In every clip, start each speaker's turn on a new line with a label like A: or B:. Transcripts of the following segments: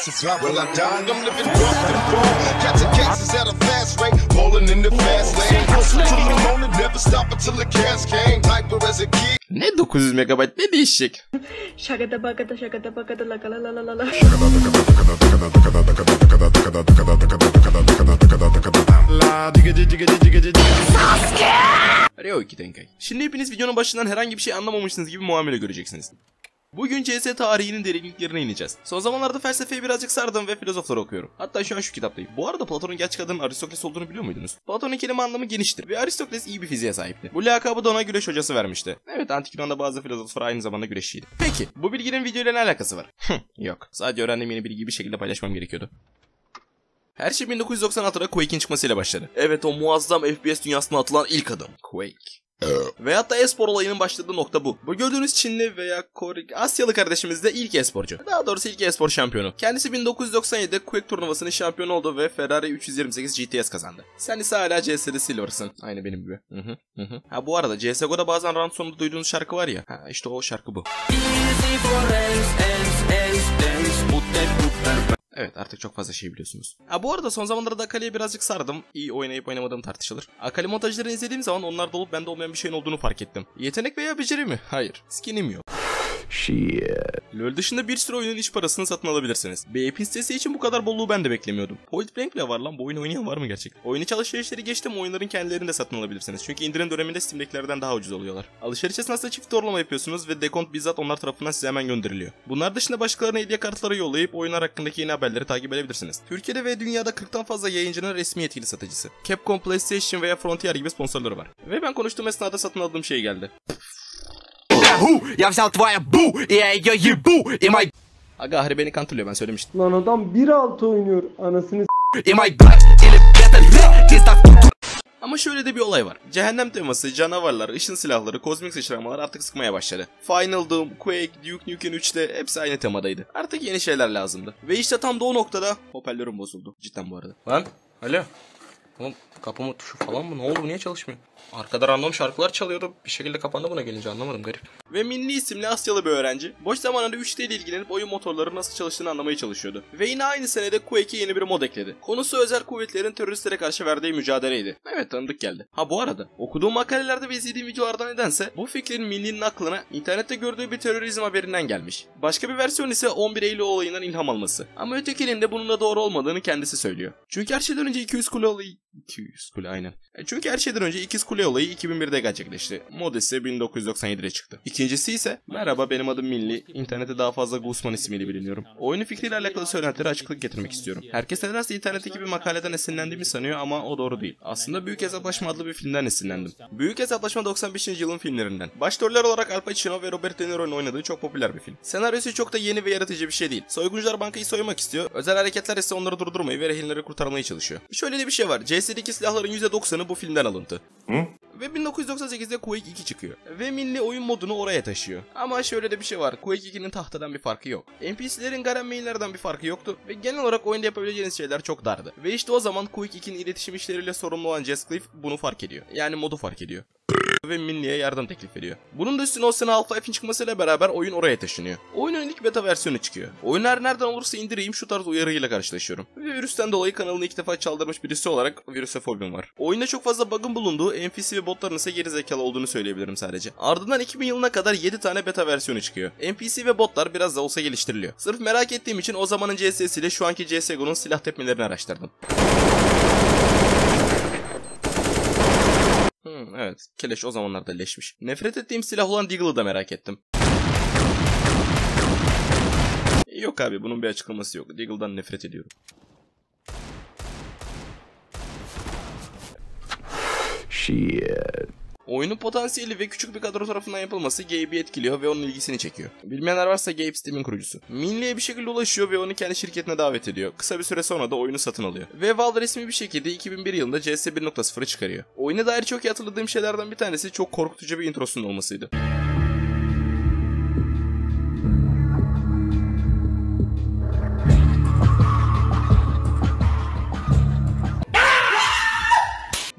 A: the top. Well, I died, I'm living drunk and fall. Catching cases at a fast rate, rolling in the fast lane. Hustle to the morning, never stop until the gas came. Hyper as a kid.
B: Ne 900 MB ne değişecek?
C: Şakada bakada şakada bakada la la la la la.
B: Ryo 2 Tenkai. Şimdi hepiniz videonun başından herhangi bir şey anlamamışsınız gibi muamele göreceksiniz. Bugün CS tarihinin derinliklerine ineceğiz. Son zamanlarda felsefeyi birazcık sardım ve filozofları okuyorum. Hatta şu an şu kitaptayım. Bu arada Platon'un gerçek adının Aristokles olduğunu biliyor muydunuz? Platon'un kelime anlamı geniştir ve Aristokles iyi bir fiziğe sahipti. Bu lakabı da ona güreş hocası vermişti. Evet, antik Yunan'da bazı filozoflar aynı zamanda güreşçiydi. Peki bu bilginin videoyla ne alakası var? Yok. Sadece öğrendiğim yeni bilgiyi bir şekilde paylaşmam gerekiyordu. Her şey 1996'da Quake'in çıkmasıyla başladı. Evet, o muazzam FPS dünyasına atılan ilk adım. Quake. Ve hatta espor olayının başladığı nokta bu. Bu gördüğünüz Çinli veya Asyalı kardeşimiz de ilk esporcu. Daha doğrusu ilk espor şampiyonu. Kendisi 1997'de Quake turnuvasının şampiyonu oldu ve Ferrari 328 GTS kazandı. Sen ise hala CS'de Silver'sın. Aynı benim gibi. Ha, bu arada CSGO'da bazen round sonunda duyduğunuz şarkı var ya. Ha, işte o şarkı bu. Evet, artık çok fazla şey biliyorsunuz. Ha, bu arada son zamanlarda Akali'ye birazcık sardım. İyi oynayıp oynamadığım tartışılır. Akali montajlarını izlediğim zaman onlarda olup bende olmayan bir şeyin olduğunu fark ettim. Yetenek veya beceri mi? Hayır. Skinim yok. LoL dışında bir sürü oyunun iç parasını satın alabilirsiniz. BAP sitesi için bu kadar bolluğu ben de beklemiyordum. Point Blank bile var lan, bu oyunu oynayan var mı gerçekten? Oyun içi alışverişleri geçtim, oyunların kendilerini de satın alabilirsiniz. Çünkü indirim döneminde Steam'dekilerden daha ucuz oluyorlar. Alışveriş esnasında çift doğrulama yapıyorsunuz ve dekont bizzat onlar tarafından size hemen gönderiliyor. Bunlar dışında başkalarına hediye kartları yollayıp oyunlar hakkındaki yeni haberleri takip edebilirsiniz. Türkiye'de ve dünyada 40'tan fazla yayıncının resmi yetkili satıcısı. Capcom, PlayStation veya Frontier gibi sponsorları var. Ve ben konuştuğum esnada satın aldığım şey geldi. Aga Ahri beni kantırlıyor, ben söylemiştim.
D: Lan adam 1.6 oynuyor anasını
B: Ama şöyle de bir olay var. Cehennem teması, canavarlar, ışın silahları, kozmik sıçramalar artık sıkmaya başladı. Final Doom, Quake, Duke Nukem 3'te hepsi aynı temadaydı. Artık yeni şeyler lazımdı. Ve işte tam da o noktada hoparlörüm bozuldu. Cidden bu arada. Lan alo. Oğlum kapama tuşu falan mı? Ne oldu? Niye çalışmıyor? Arkada random şarkılar çalıyordu. Bir şekilde kapandı, buna gelince anlamadım, garip. Ve Minli isimli Asyalı bir öğrenci boş zamanında 3D ile ilgilenip oyun motorları nasıl çalıştığını anlamaya çalışıyordu. Ve yine aynı senede Quake'e yeni bir mod ekledi. Konusu özel kuvvetlerin teröristlere karşı verdiği mücadeleydi. Evet, tanıdık geldi. Ha, bu arada okuduğum makalelerde ve izlediğim videolardan nedense bu fikrin Minli'nin aklına internette gördüğü bir terörizm haberinden gelmiş. Başka bir versiyon ise 11 Eylül olayından ilham alması. Ama ötekinin de bunun da doğru olmadığını kendisi söylüyor. Çünkü her şeyden önce 200 kule olayı... 200 kule aynen. Çünkü her şeyden önce ikiz kule olayı 2001'de gerçekleşti. Mod ise 1997'de çıktı. İkincisi ise merhaba, benim adım Minli. İnternette daha fazla Guzman ismiyle biliniyorum. Oyunun fikriyle alakalı söylentilere açıklık getirmek istiyorum. Herkes nedense internetteki bir makaleden esinlendiğimi sanıyor ama o doğru değil. Aslında Büyük Hesaplaşma adlı bir filmden esinlendim. Büyük Hesaplaşma 95. yılın filmlerinden. Başroller olarak Al Pacino ve Robert De Niro'nun oynadığı çok popüler bir film. Senaryosu çok da yeni ve yaratıcı bir şey değil. Soyguncular bankayı soymak istiyor. Özel hareketler ise onları durdurmayı ve rehinleri kurtarmayı çalışıyor. Şöyle de bir şey var. CS'deki silahların %90'ı bu filmden alıntı. Ve 1998'de Quake 2 çıkıyor. Ve Minli oyun modunu oraya taşıyor. Ama şöyle de bir şey var. Quake 2'nin tahtadan bir farkı yok. NPC'lerin Garen mainlerden bir farkı yoktu. Ve genel olarak oyunda yapabileceğiniz şeyler çok dardı. Ve işte o zaman Quake 2'nin iletişim işleriyle sorumlu olan Jess Cliff bunu fark ediyor. Yani modu fark ediyor. Ve Minli'ye yardım teklif ediyor. Bunun da üstüne o sene Half-Life'in çıkmasıyla beraber oyun oraya taşınıyor. Oyunun ilk beta versiyonu çıkıyor. Oyun her nereden olursa indireyim şu tarz uyarıyla karşılaşıyorum. Ve virüsten dolayı kanalını ilk defa çaldırmış birisi olarak virüse fobim var. Oyunda çok fazla bug'ın bulunduğu, NPC ve botların ise gerizekalı olduğunu söyleyebilirim sadece. Ardından 2000 yılına kadar 7 tane beta versiyonu çıkıyor. NPC ve botlar biraz da olsa geliştiriliyor. Sırf merak ettiğim için o zamanın CS'siyle şu anki CSGO'nun silah tepmelerini araştırdım. Evet, keleş o zamanlarda leşmiş. Nefret ettiğim silah olan Deagle'ı da merak ettim. Yok abi, bunun bir açıklaması yok. Deagle'dan nefret ediyorum. Oyunun potansiyeli ve küçük bir kadro tarafından yapılması Gabe'i etkiliyor ve onun ilgisini çekiyor. Bilmeyenler varsa Gabe Steam'in kurucusu. Minli'ye bir şekilde ulaşıyor ve onu kendi şirketine davet ediyor. Kısa bir süre sonra da oyunu satın alıyor. Ve Valve resmi bir şekilde 2001 yılında CS 1.0'ı çıkarıyor. Oyuna dair çok iyi hatırladığım şeylerden bir tanesi çok korkutucu bir introsunun olmasıydı.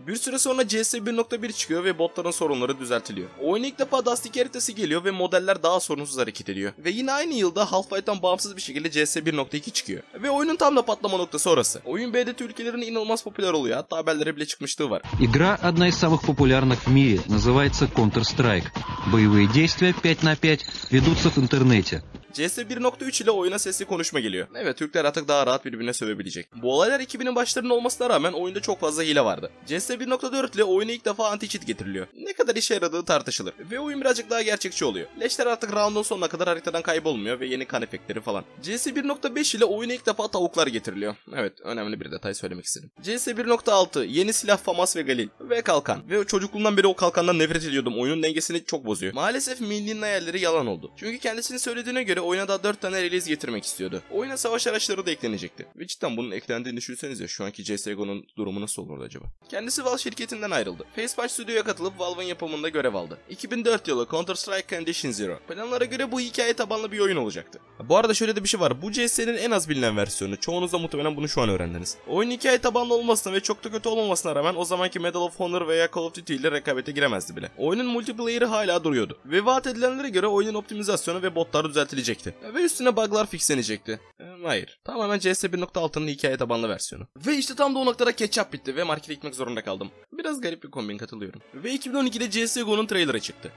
B: Bir süre sonra CS 1.1 çıkıyor ve botların sorunları düzeltiliyor. Oyuna ilk defa Dusty haritası geliyor ve modeller daha sorunsuz hareket ediyor. Ve yine aynı yılda Half-Life'dan bağımsız bir şekilde CS 1.2 çıkıyor. Ve oyunun tam da patlama noktası orası. Oyun BDT ülkelerinde inanılmaz popüler oluyor. Hatta haberlere bile çıkmışlığı var.
E: Игра одна из самых популярных в мире, называется Counter-Strike. Боевые действия 5 на 5 ведутся в интернете.
B: CS 1.3 ile oyuna sesli konuşma geliyor. Evet, Türkler artık daha rahat birbirine sövebilecek. Bu olaylar 2000'in başlarında olmasına rağmen oyunda çok fazla hile vardı. CS 1.4 ile oyuna ilk defa anti-cheat getiriliyor. Ne kadar işe yaradığı tartışılır. Ve oyun birazcık daha gerçekçi oluyor. Leşler artık round'un sonuna kadar haritadan kaybolmuyor ve yeni kan efektleri falan. CS 1.5 ile oyuna ilk defa tavuklar getiriliyor. Evet, önemli bir detay söylemek istedim. CS 1.6 yeni silah FAMAS ve Galil ve kalkan. Ve çocukluğumdan beri o kalkandan nefret ediyordum. Oyunun dengesini çok bozuyor. Maalesef Milli'nin hayalleri yalan oldu. Çünkü kendisinin söylediğine göre oyuna daha 4 tane release getirmek istiyordu. Oyuna savaş araçları da eklenecekti. Ve cidden bunun eklendiğini düşünsenize, şu anki CSGO'nun durumu nasıl olurdu acaba? Kendisi Valve şirketinden ayrıldı. Facepunch Studio'ya katılıp Valve'ın yapımında görev aldı. 2004 yılı Counter-Strike Condition Zero. Planlara göre bu hikaye tabanlı bir oyun olacaktı. Bu arada şöyle de bir şey var. Bu CS'nin en az bilinen versiyonu. Çoğunuz da muhtemelen bunu şu an öğrendiniz. Oyun hikaye tabanlı olmasına ve çok da kötü olmamasına rağmen o zamanki Medal of Honor veya Call of Duty ile rekabete giremezdi bile. Oyunun multiplayer'ı hala duruyordu. Ve vaat edilenlere göre oyunun optimizasyonu ve botları düzeltilecekti. Ve üstüne bug'lar fixlenecekti. Hayır. Tamamen CS 1.6'nın hikaye tabanlı versiyonu. Ve işte tam da o noktada ketçap bitti ve markete gitmek zorunda kaldım. Biraz garip bir kombin, katılıyorum. Ve 2012'de CSGO'nun trailerı çıktı.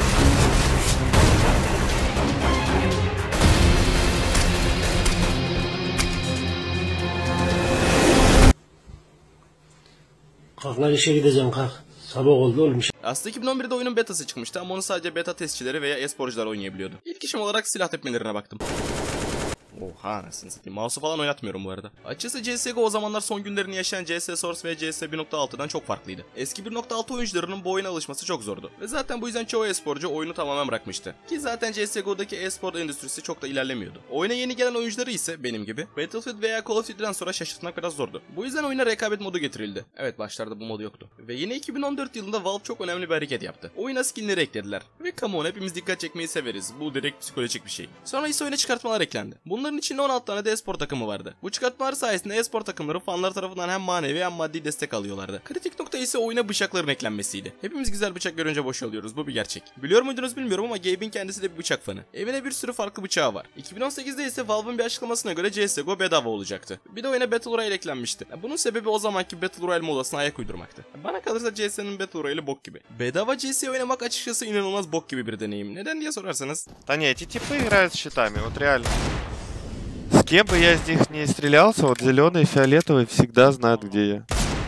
F: Kalk lan işe gideceğim kalk. Sabah oldu oğlum.
B: Aslında 2011'de oyunun betası çıkmıştı ama onu sadece beta testçileri veya e-sporcular oynayabiliyordu. İlk işim olarak silah tepmelerine baktım. Oha, anasını satayım. Mouse'u falan oynatmıyorum bu arada. Açıkçası CSGO o zamanlar son günlerini yaşayan CS Source ve CS 1.6'dan çok farklıydı. Eski 1.6 oyuncularının bu oyuna alışması çok zordu. Ve zaten bu yüzden çoğu e-sporcu oyunu tamamen bırakmıştı. Ki zaten CSGO'daki e-spor endüstrisi çok da ilerlemiyordu. Oyuna yeni gelen oyuncuları ise benim gibi Battlefield veya Call of Duty'den sonra şaşırtmak biraz zordu. Bu yüzden oyuna rekabet modu getirildi. Evet, başlarda bu modu yoktu. Ve yine 2014 yılında Valve çok önemli bir hareket yaptı. Oyuna skinleri eklediler. Ve come on, hepimiz dikkat çekmeyi severiz. Bu direkt psikolojik bir şey. Sonra ise oyuna çıkartmalar eklendi. Bunların içinde 16 tane de e-spor takımı vardı. Bu çıkartmalar sayesinde e-spor takımları fanlar tarafından hem manevi hem maddi destek alıyorlardı. Kritik nokta ise oyuna bıçakların eklenmesiydi. Hepimiz güzel bıçak görünce boşalıyoruz. Bu bir gerçek. Biliyor muydunuz bilmiyorum ama Gabe'in kendisi de bir bıçak fanı. Evine bir sürü farklı bıçağı var. 2018'de ise Valve'ın bir açıklamasına göre CSGO bedava olacaktı. Bir de oyuna Battle Royale eklenmişti. Bunun sebebi o zamanki Battle Royale modasına ayak uydurmaktı. Bana kalırsa CS'nin Battle Royale'i bok gibi. Bedava CS oynamak açıkçası inanılmaz bok gibi bir deneyim. Neden diye sorarsanız.
G: Да не, эти типы играют с щитами, вот реально. С кем бы я из них не стрелялся, вот зеленый и фиолетовый всегда знают, где я.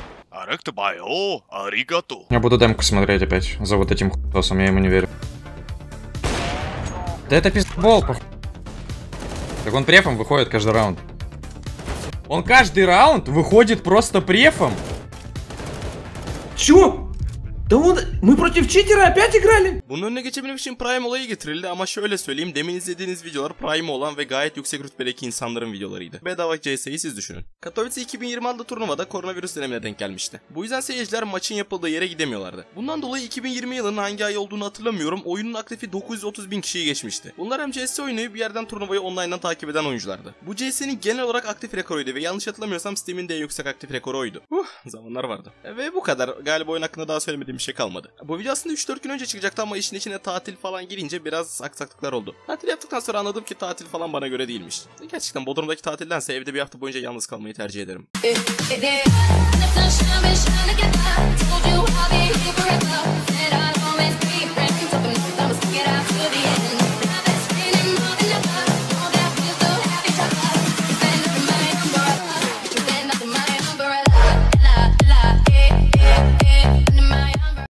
H: Я буду демку смотреть опять за вот этим хуйсом, я ему не верю. Да это пиздобол, похуй. Так он префом выходит каждый раунд. Он каждый раунд выходит просто префом.
F: Чё? Да он... Мы против читера опять играли?
B: Bunun önüne geçebilmek için Prime olayı getirildi ama şöyle söyleyeyim, demin izlediğiniz videolar Prime olan ve gayet yüksek rütbedeki insanların videolarıydı. Bedava CS'yi siz düşünün. Katowice 2026 turnuvada koronavirüs dönemine denk gelmişti. Bu yüzden seyirciler maçın yapıldığı yere gidemiyorlardı. Bundan dolayı 2020 yılının hangi ay olduğunu hatırlamıyorum, oyunun aktifi 930 bin kişiyi geçmişti. Bunlar hem CS oynayıp bir yerden turnuvayı online'dan takip eden oyunculardı. Bu CS'nin genel olarak aktif rekoruydu ve yanlış hatırlamıyorsam Steam'in de en yüksek aktif rekoru oydu. Zamanlar vardı. Ve bu kadar. Galiba oyun hakkında daha söylemediğim bir şey kalmadı. Bu video aslında 3-4 gün önce çıkacaktı ama işin içine tatil falan girince biraz aksaklıklar oldu. Tatil yaptıktan sonra anladım ki tatil falan bana göre değilmiş. Gerçekten Bodrum'daki tatildense evde bir hafta boyunca yalnız kalmayı tercih ederim.